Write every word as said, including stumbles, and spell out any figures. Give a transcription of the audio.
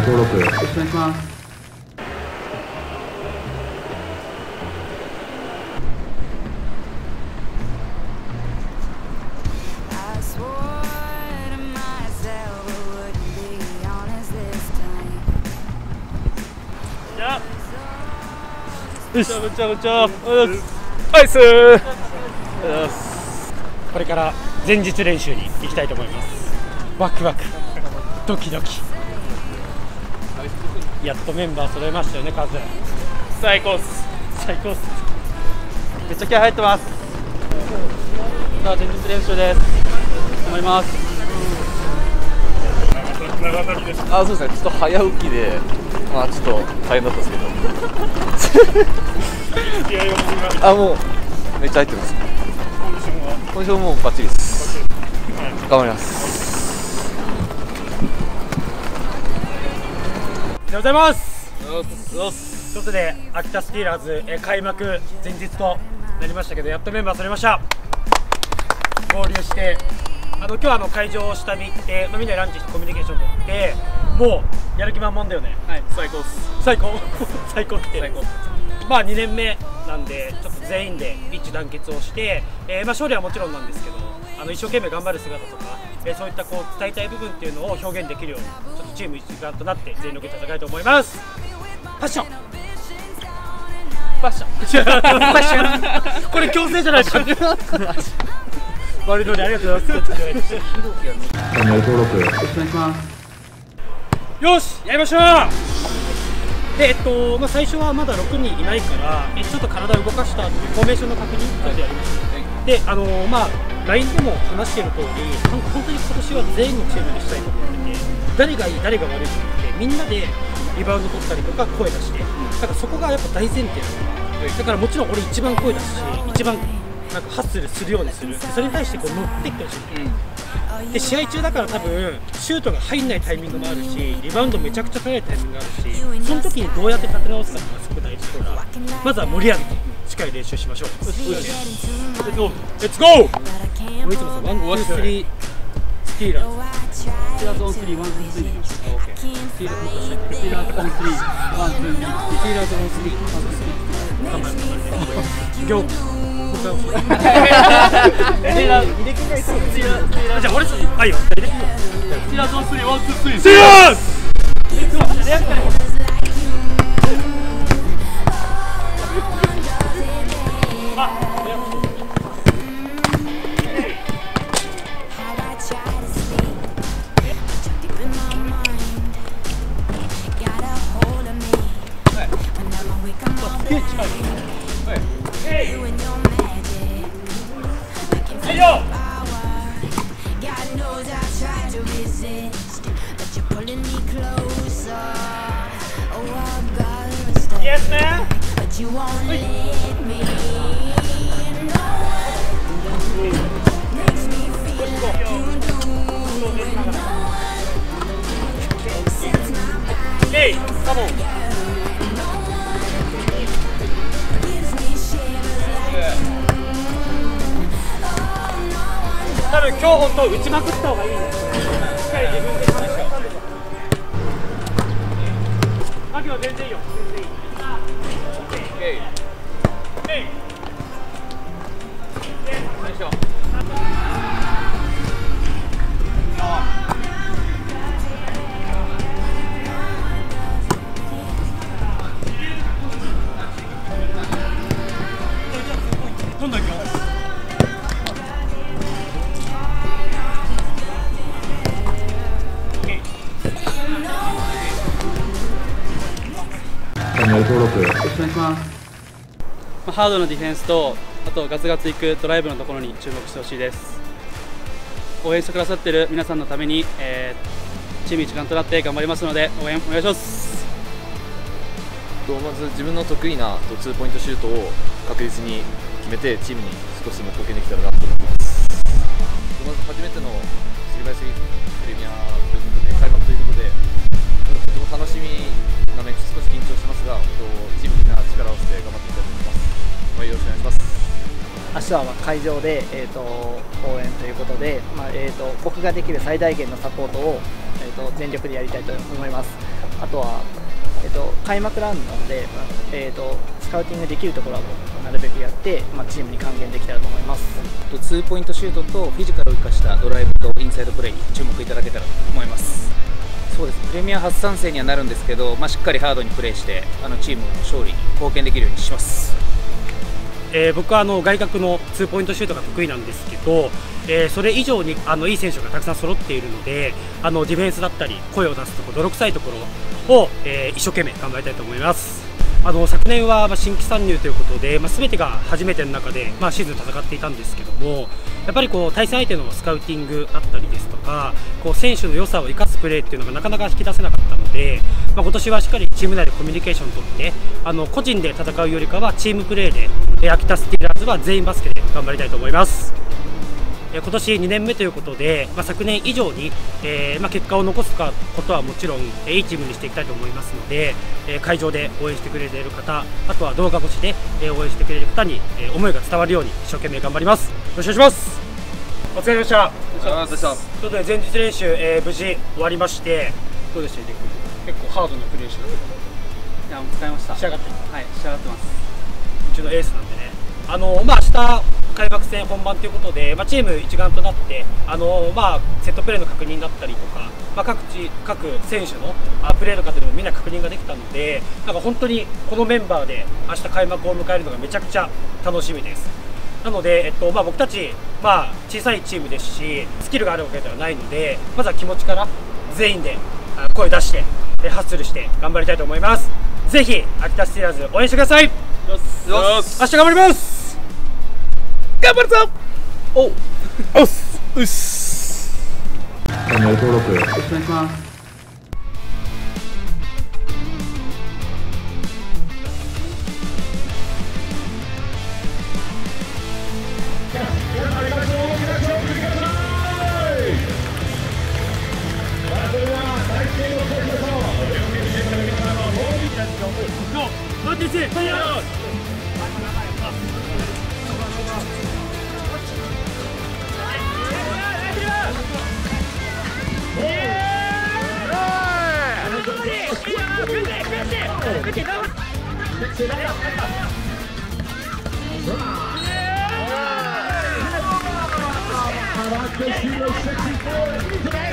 登録よろしくお願いします。 よし、こんにちは、こんにちは。ナイスー。これから前日練習に行きたいと思います。ワクワク、ドキドキ。やっとメンバー揃えましたよね、カズ。最高っす。最高っす。めっちゃ気合入ってます。さあ、前日練習です。頑張ります。 あ、そうですね。ちょっと早起きで、まあちょっと大変だったんですけど。あ、もうめっちゃ入ってます。コンディションもバッチリです。頑張ります。 おはようございます。ということで秋田スティーラーズえ開幕前日となりましたけど、やっとメンバー揃いました。合流してあの今日はあの会場を下に行って、まあ、みんなでランチしてコミュニケーション取って、もうやる気満々だよね。 はい、最高っす。 最高最高って最高。 まあにねんめなんで、ちょっと全員で一致団結をして、えー、まあ勝利はもちろんなんですけど、あの一生懸命頑張る姿とか、えー、そういったこう伝えたい部分っていうのを表現できるように、ちょっとチーム一丸となって全力で戦いたいと思います。パッションパッションパッションこれ強制じゃないですか。悪いのでありがとうございます。 チャンネル登録よろしくお願いします。 よし、やりましょう。で、えっとまあ、最初はまだろくにんいないから、えちょっと体を動かしたフォーメーションの確認とやりました。で、あのー、まあ ライン でも話している通り、本当に今年は全員のチームにしたいと思ってて、誰がいい誰が悪いじゃなくて、みんなでリバウンド取ったりとか声出して、だからそこがやっぱ大前提なの。だからもちろん俺一番声出すし、一番なんかハッスルするようにする。それに対してこう乗っていってほしい。うん、で試合中だから多分シュートが入んないタイミングもあるし、リバウンドめちゃくちゃ取れないタイミングがあるし、その時にどうやって立て直すかがすごく大事だから、まずは盛り上げてしっかり練習しましょう。レッツゴー。俺いつもさ、ワン、ツー、スリー、スティーラーズ。スティーラーズオンスリー、ワン、ツー、スリー。オッケー。スティーラーズオンスリー、ワン、ツー、スリー。スティーラーズオンスリー、ワン、ツー、スリー。スティーラーズオンスリー、ワン、ツー、スリー。頑張れ、頑張れ。行。じゃあ俺さ、あいよ。スティーラーズオンスリー、ワン、ツー、スリー。スティーラーズ。Yes, man. But you won't let me know. Makes me feel like you do. Hey, come on. Gives me shivers like you. 多分今日本当打ちまくった方がいいね。しっかり自分で試して。マキは全然いいよ。全然いい。Hey. Hey. Nice shot. チャンネル登録よろしくお願いします。 ハードなディフェンスと、あとガツガツいくドライブのところに注目してほしいです。応援してくださっている皆さんのために、えー、チーム一丸となって頑張りますので応援お願いします。 まず自分の得意なツーポイントシュートを確実に決めてチームに少しでも貢献できたらなと思います。まず初めての杉林プレミアということで開幕ということで、とても楽しみな面、少し緊張しますが、チームみんな力を合わせて頑張っていきたいと思います。よろしくお願いします。 明日は会場で、えー、と応援ということで、まあえー、と僕ができる最大限のサポートを、えー、と全力でやりたいと思います。 あとは、えー、と開幕ラウンドなので、まあえー、とスカウティングできるところはなるべくやって、まあ、チームに還元できたらと思います。 ツーポイントシュートとフィジカルを生かしたドライブとインサイドプレーに注目いただけたらと思います。そうです、プレミア初参戦にはなるんですけど、まあ、しっかりハードにプレーしてあのチームの勝利に貢献できるようにします。 えー、僕はあの外角のツーポイントシュートが得意なんですけど、えー、それ以上にあのいい選手がたくさん揃っているので、あのディフェンスだったり声を出すところ、泥臭いところを、えー、一生懸命頑張りたいと思います。あの昨年はまあ新規参入ということで、まあ、全てが初めての中で、まあ、シーズン戦っていたんですけども、やっぱりこう対戦相手のスカウティングだったりですとか、こう選手の良さを生かすプレーっていうのがなかなか引き出せなかったので、まあ、今年はしっかりチーム内でコミュニケーションを取って、あの個人で戦うよりかはチームプレーで、えー、秋田スティーラーズは全員バスケで頑張りたいと思います。今年にねんめということで、まあ、昨年以上に、えーまあ、結果を残すことはもちろん、えー、いいチームにしていきたいと思いますので、えー、会場で応援してくれている方、あとは動画越しで、えー、応援してくれる方に、えー、思いが伝わるように一生懸命頑張ります。よろしくお願いします。お疲れ様でした。ということで前日練習、えー、無事終わりまして、どうでした？結構ハードなプレーしてたけど。 いや、もう使いました。 仕上がってる。 はい、仕上がってます。 うちのエースなんでね。あのまあ明日開幕戦本番ということで、まあ、チーム一丸となってあの、まあ、セットプレーの確認だったりとか、まあ、各地各選手のあプレーの方でもみんな確認ができたので、なんか本当にこのメンバーで明日開幕を迎えるのがめちゃくちゃ楽しみです。なので、えっとまあ、僕たち、まあ、小さいチームですしスキルがあるわけではないので、まずは気持ちから全員で声出してハッスルして頑張りたいと思います。ぜひ秋田スティーラーズ応援してください。明日頑張ります。頑張るぞ。おうおっすうっす。 チャンネル登録よろしくお願いします。 Sexy boy.